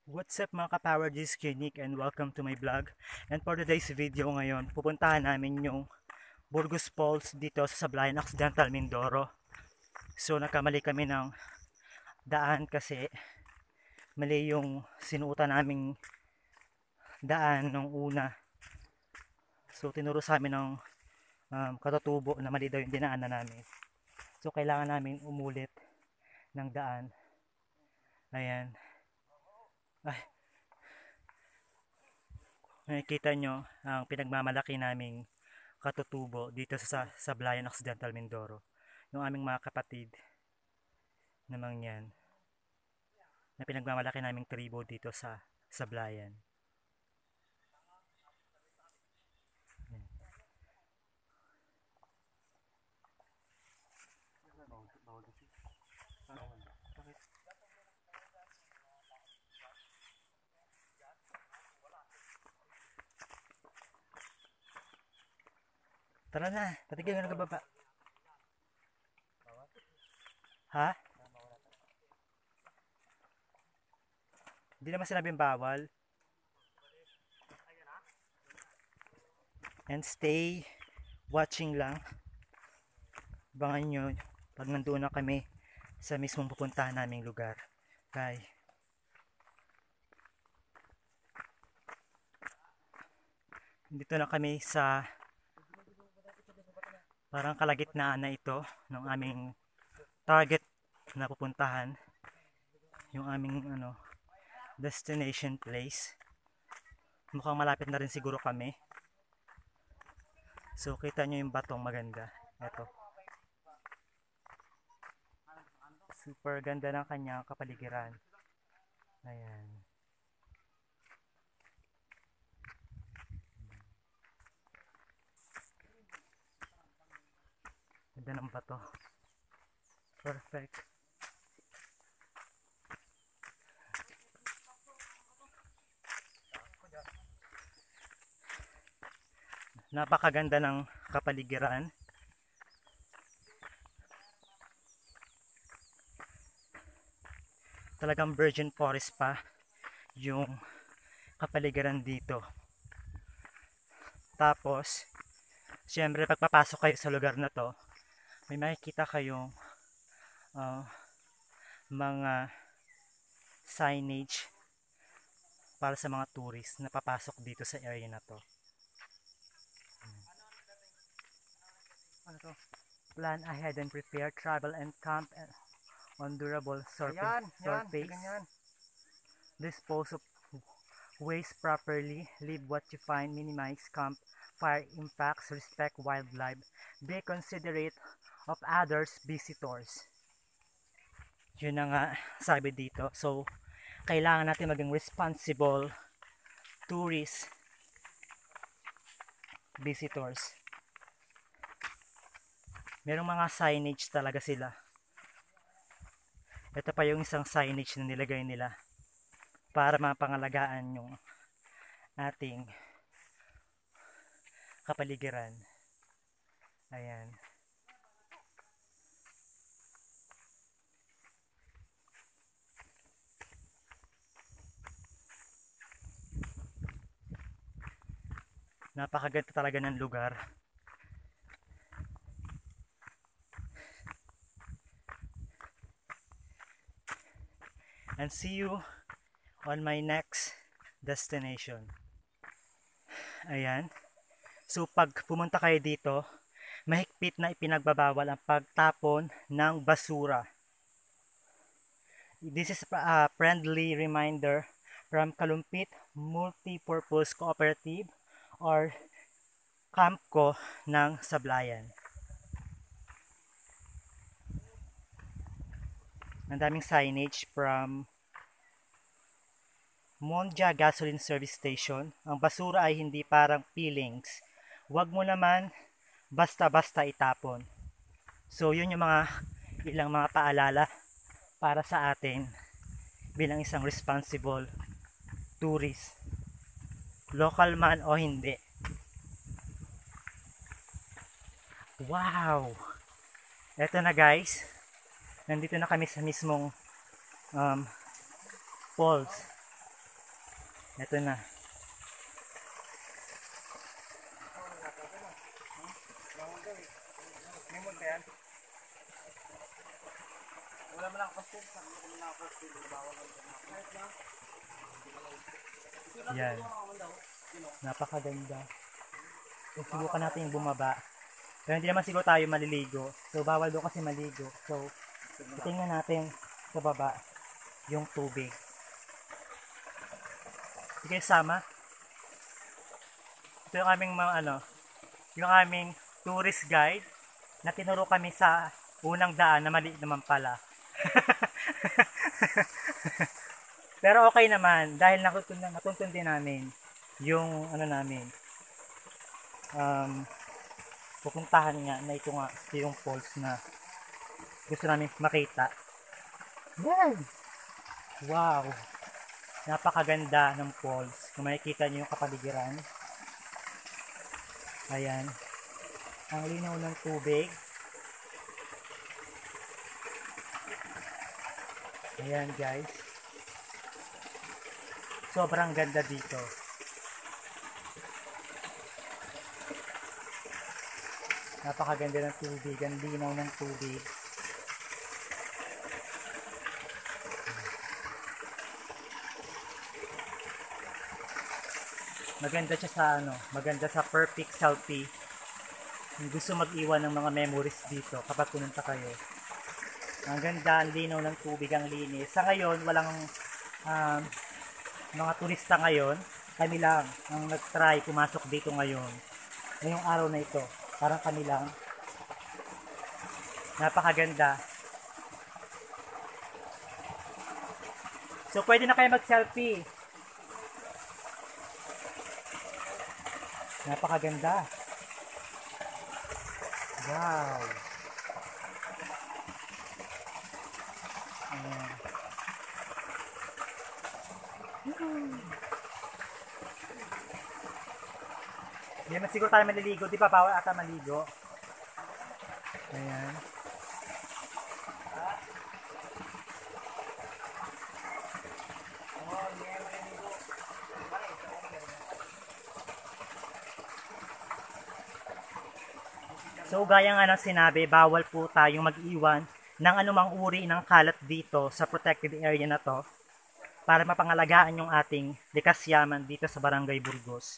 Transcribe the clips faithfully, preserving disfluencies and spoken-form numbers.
What's up mga ka-Power, this is Unique and welcome to my vlog. And for today's video ngayon, pupuntahan namin yung Burgos Falls dito sa Sablayan Occidental, Mindoro. So nagkamali kami ng daan kasi mali yung sinuutan naming daan nung una. So tinuro sa amin ng um, katutubo na mali daw yung dinaanan namin. So kailangan namin umulit ng daan. Ayan. Ay, nakikita nyo ang pinagmamalaki naming katutubo dito sa Sablayan Occidental, Mindoro. Yung aming mga kapatid namang yan na pinagmamalaki naming tribo dito sa Sablayan. Tara na, patigil ka na kababa. Ha? Hindi naman sinabing bawal. And stay watching lang. Abangan nyo pag nandoon na kami sa mismong pupuntahan naming lugar. Kay dito na kami sa parang kalagitnaan na ito ng aming target na pupuntahan, yung aming ano destination place. Mukhang malapit na rin siguro kami. So kita nyo yung batong maganda. Ito, super ganda ng kanyang kapaligiran. Ayan. Ganda ng bato. Perfect. Napakaganda ng kapaligiran. Talagang virgin forest pa yung kapaligiran dito. Tapos, siyempre pagpapasok kayo sa lugar na to, may makikita kayong uh, mga signage para sa mga tourist na papasok dito sa area na to. Ano to? Plan ahead and prepare, travel and camp on durable surface. Yan, yan, surface. Dispose of waste properly, leave what you find, minimize camp fire impacts, respect wildlife, be considerate of others, visitors. Yun na nga sabi dito. So, kailangan natin maging responsible tourist visitors. Merong mga signage talaga sila. Ito pa yung isang signage na nilagay nila para mapangalagaan yung ating kapaligiran. Ayan. Napakaganda talaga ng lugar. And see you on my next destination. Ayan. So pag pumunta kayo dito, mahigpit na ipinagbabawal ang pagtapon ng basura. This is a friendly reminder from Kalumpit Multipurpose Cooperative or Campco ng Sablayan. Ang daming signage from Monja Gasoline Service Station. Ang basura ay hindi parang peelings. Huwag mo naman basta-basta itapon. So yun yung mga ilang mga paalala para sa atin bilang isang responsible tourist, local man o hindi. Wow! Eto na guys, nandito na kami sa mismong um, falls. Ito na. Yan. Napakaganda. So, subukan natin yung bumaba. Pero hindi naman siguro tayo maliligo. So, bawal doon kasi maligo. So, tingnan natin sa baba yung tubig. Sige, sama. Ito yung aming mga ano, yung aming tourist guide na tinuro kami sa unang daan na mali naman pala. Pero okay naman dahil natuntun, natuntun din namin yung ano namin um, pupuntahan nga na ito nga yung falls na gusto namin makita. Yan! Wow! Napakaganda ng falls. Kung makikita nyo yung kapaligiran. Ayan. Ang linaw ng tubig. Ayan guys. Sobrang ganda dito. Napakaganda ng tubig. Ang linaw ng tubig. Maganda siya sa ano, maganda sa perfect selfie. Kung gusto mag-iwan ng mga memories dito kapag pumunta kayo. Ang ganda, ang linaw ng tubig, ang linis. Sa ngayon, walang um, mga turista ngayon. Kami lang ang nag-try pumasok dito ngayon. Ngayong araw na ito. Parang kami lang. Napakaganda. So, pwede na kayo mag-selfie. Napakaganda. Wow. Ayan. Hindi naman siguro tayo maliligo. Di ba bawal ata maligo? Ayan. So, gaya nga ng sinabi, bawal po tayong mag-iwan ng anumang uri ng kalat dito sa protected area na to para mapangalagaan yung ating likas yaman dito sa Barangay Burgos.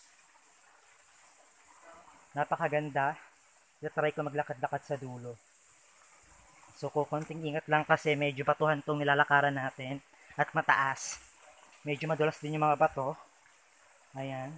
Napakaganda. Try ko maglakad-lakad sa dulo. So, kukunting ingat lang kasi medyo batuhan tong nilalakaran natin at mataas. Medyo madulas din yung mga bato. Ayan.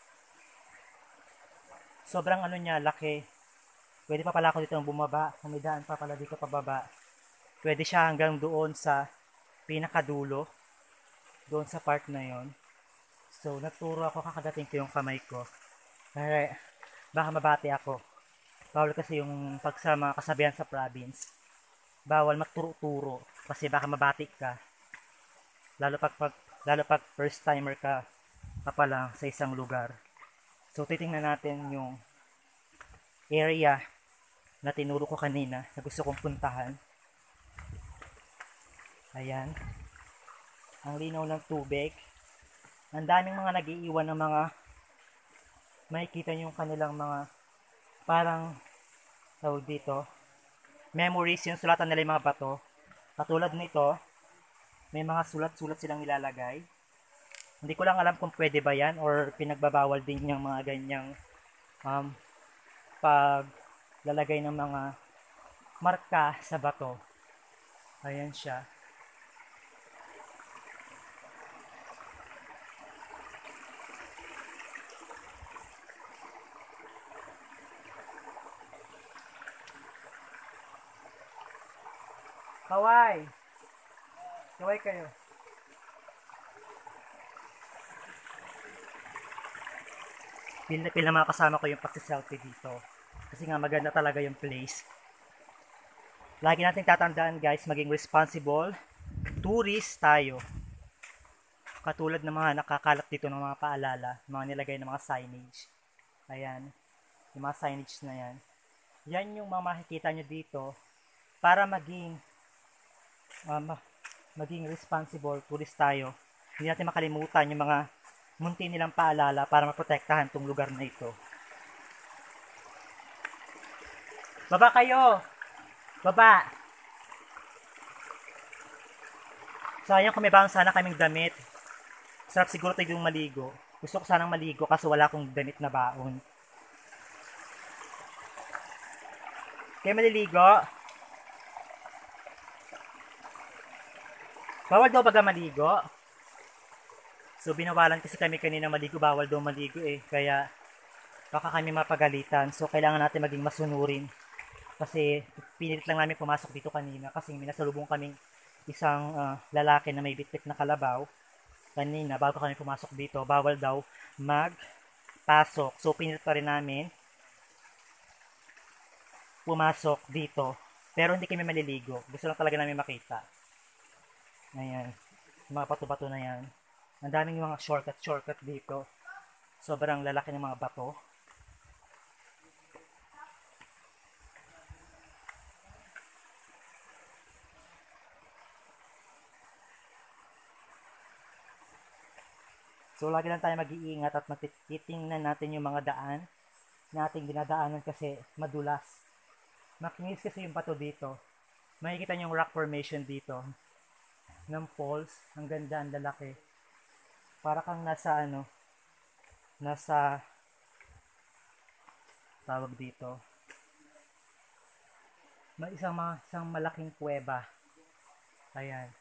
Sobrang ano niya, laki. Pwede pa pala ako dito bumaba. Kumidaan pa pala dito pababa. Pwede siya hanggang doon sa pinakadulo. Doon sa part na yon. So, naturo ako kakadating ko yung kamay ko. Kaya, baka mabati ako. Bawal kasi yung pagsama kasabihan sa province. Bawal magturo-turo kasi baka mabati ka. Lalo pag, pag, lalo pag first timer ka pa pala sa isang lugar. So, titingnan natin yung area na tinuro ko kanina na gusto kong puntahan. Ayan. Ang linaw ng tubig. Ang daming mga nag-iiwan ng mga makikita nyo yung kanilang mga parang tawag dito memories, yung sulatan nila yung mga bato. Katulad nito, may mga sulat-sulat silang nilalagay. Hindi ko lang alam kung pwede ba yan or pinagbabawal din yung mga ganyang um, pag lalagay ng mga marka sa bato. Ayan siya. Kaway! Kaway kayo. Pila na pila mga kasama ko yung pagsiselfie dito. Kasi nga maganda talaga yung place. Lagi natin tatandaan guys, maging responsible tourist tayo. Katulad ng mga nakakalat dito ng mga paalala, mga nilagay ng mga signage. Ayan, yung mga signage na yan. Yan yung mga makikita nyo dito para maging um, maging responsible tourist tayo. Hindi natin makalimutan yung mga munti nilang paalala para maprotektahan tong lugar na ito. Baba kayo! Baba! Sayang kung may baon sana kaming damit. Sarap siguro tayo yung maligo. Gusto ko sanang maligo kasi wala akong damit na baon. Kayo maliligo? Bawal daw baga maligo? So binawalan kasi kami kanina maligo, bawal daw maligo eh. Kaya baka kami mapagalitan. So kailangan natin maging masunurin. Kasi pinilit lang namin pumasok dito kanina kasi minasalubong kaming isang uh, lalaki na may bitbit na kalabaw. Kanina bago kami pumasok dito, bawal daw magpasok. So pinilit pa rin namin pumasok dito. Pero hindi kami maliligo. Gusto lang talaga namin makita. Ayan. Mga bato-bato na yan. Ang daming mga shortcut-shortcut dito. Sobrang lalaki ng mga bato. So, lagi lang tayo mag-iingat at matitingnan natin yung mga daan na ating dinadaanan kasi madulas. Makinis kasi yung bato dito. Makikita niyo yung rock formation dito ng falls. Ang ganda, ang lalaki. Para kang nasa ano, nasa tawag dito. May isang, isang malaking kuweba. Ayan.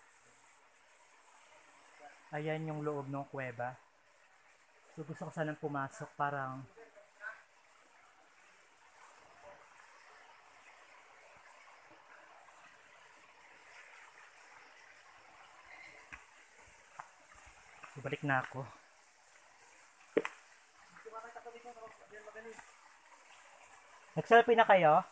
Ayan yung loob ng kuweba. So gusto ko sanang pumasok, parang so, balik na ako. Nag-selfie na kayo?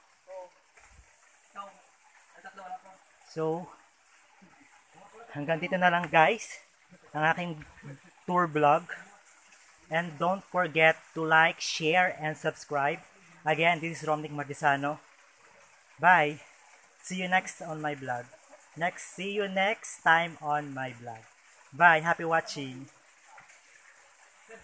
So hanggang dito na lang guys ang aking tour vlog. And don't forget to like, share, and subscribe. Again, this is Romnick Martisano. Bye. See you next on my vlog. Next, see you next time on my vlog. Bye. Happy watching.